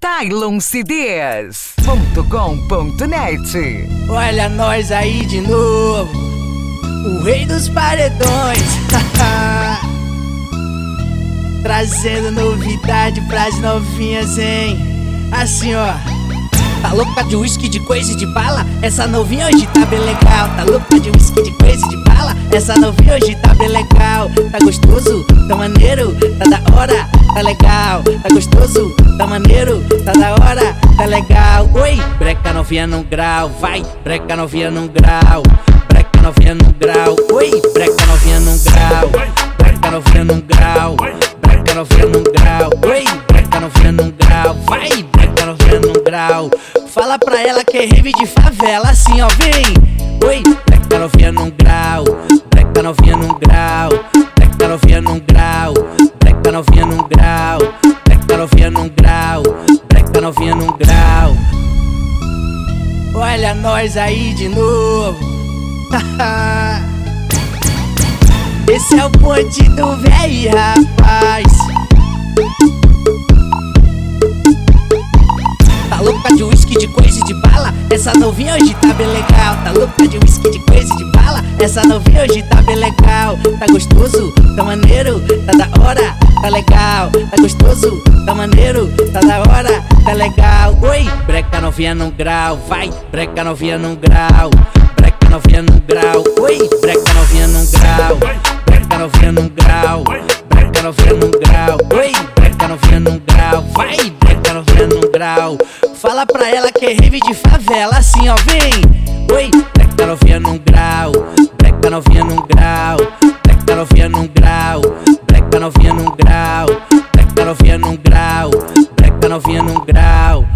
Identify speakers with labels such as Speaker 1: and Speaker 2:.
Speaker 1: TylonCDs.com.net.
Speaker 2: Olha nós aí de novo, o rei dos paredões. Trazendo novidade pras novinhas, hein? Assim, ó. Tá louca de uísque, de coisa e de bala? Essa novinha hoje tá bem legal. Tá louca de uísque, de coisa e de bala? Essa novinha hoje tá bem legal. Tá gostoso, tá maneiro, tá da hora, tá legal. Tá gostoso, tá maneiro, tá da hora, tá legal. Oi, breca novinha num grau, vai, breca novinha num grau. Breca novinha num grau, oi, breca novinha num grau. Breca novinha num grau, breca novinha num grau, oi, breca novinha num grau, vai, breca novinha num grau. Fala pra ela que é rave de favela, assim ó, vem. Oi, breca novinha num grau, breca novinha num grau, breca novinha num grau, breca novinha num grau, breca novinha num grau, breca novinha num grau. Olha nós aí de novo. Esse é o bonde do véi, rapaz. Tá louca de uísque, de coisa e de bala? Essa novinha hoje tá bem legal. Tá louca de uísque, de coisa e de bala? Essa novinha hoje tá bem legal. Tá gostoso, tá maneiro, tá da hora, tá legal. Tá gostoso, tá maneiro, tá da hora, tá legal. Oi, breca novinha num grau, vai, breca novinha num grau. Breca novinha num grau, oi, breca novinha num grau. Breca novinha num grau, breca novinha num grau, oi, breca novinha num grau, vai, breca novinha num grau. Fala pra ela que é rave de favela, assim ó, vem. Oi, breca novinha num grau, breca novinha num grau, breca novinha num grau, breca novinha num grau, breca novinha num grau, breca novinha num grau.